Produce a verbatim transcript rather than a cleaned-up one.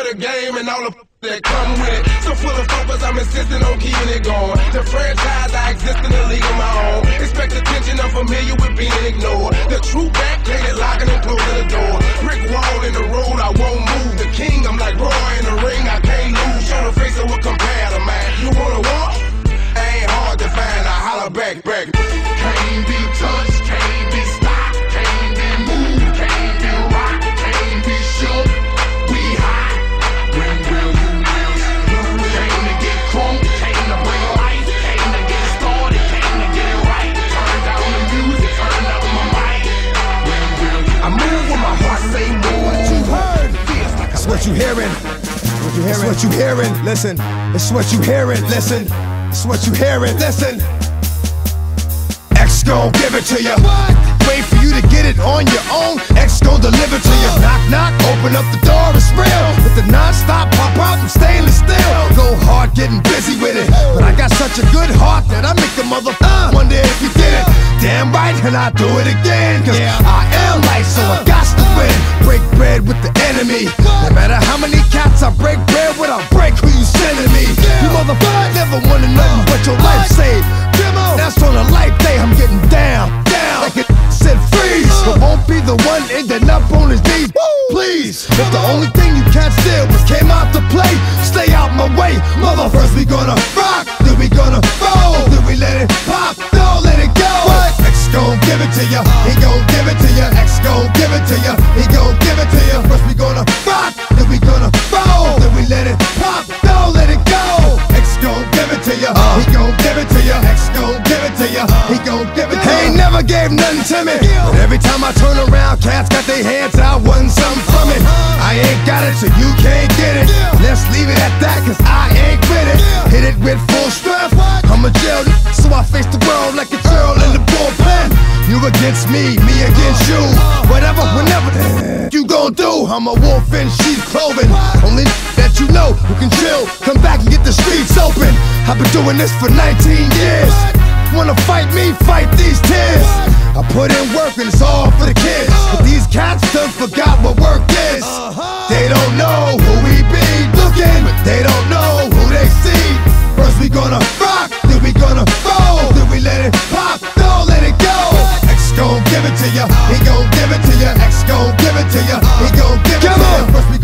the game and all the that come with it. So full of focus, I'm insisting on keeping it going. The franchise, I exist in a league of my own. Expect attention, I'm familiar with being ignored. The true back, painted locking and closing the door. Brick wall in the road, I won't move. The king, I'm like Roy in the ring, I can't lose. Show the face of what compare to man. You wanna walk? Ain't hard to find, I holler back, back. Can't be touched, can't be stopped, can't be moved, can't be rocked, can't be shook. We hot. When will you will? Came to get crunk, came to bring life, came to get started, came to get it right. Turn down the music, turn up my mic. When will you? I move when my heart say move. What you heard? It's what you hearing. What you hearing? It's what you hearing. Listen. It's what you hearing. Listen. It's what you hearing. Listen. X gon' give it to ya. Wait for you to get it on your own. X gon' deliver to you. Knock, knock, open up the door, it's real. With the non-stop pop out, I'm stainless steel. Go hard, getting busy with it. But I got such a good heart that I make the mother uh, wonder if you did it. Damn right, and I do it again. Cause yeah. I am light, so I got to win. Break bread with the enemy. No matter how many cats I break bread with, I'll break who you sending me. You motherfucker never wanted nothing but your life saved. That's on a life day, I'm getting down, down. Like it said freeze, but won't be the one ending up on his knees. Please, if the only thing you can't steal was came out to play, stay out my way. Mother, first we gonna rock, then we gonna roll, then we let it pop, don't let it go. What? X gon' give it to ya, he gon' give it to ya. X gon' give it to ya, he gon' give it to ya. First we gonna rock, then we gonna roll, then we let it pop, don't let it go. X gon' give it to ya, he gon' give it to ya. X gon' give it to ya, he gon' give it to ya. He ain't never gave nothing to me, but every time I turn around, cats got their hands out, wanting something from it. I ain't got it, so you can't get it. Let's leave it at that, cause I ain't with it. Hit it with full strength, I'm a jail, so I face the world like a girl in the bullpen. You against me, me against you. Whatever, whenever you gon' do, I'm a wolf in sheep's clothing. Only that you know who can chill, come back and get the streets open. I've been doing this for nineteen years. Wanna fight me, fight these tears. I put in work and it's all for the kids. But these cats done forgot what work is. They don't know who we be looking, but they don't know who they see. First we gonna rock, then we gonna roll, then we let it pop, don't let it go. X gon' give it to ya, he gon' give it to ya. X gon' give it to ya, he gon' give it to ya. First we